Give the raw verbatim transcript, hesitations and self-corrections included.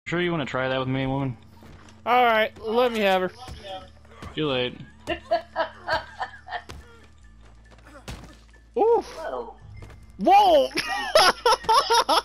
Sure you want to try that with me, woman? Alright, let me have her. Too late. Oof! Whoa. Whoa!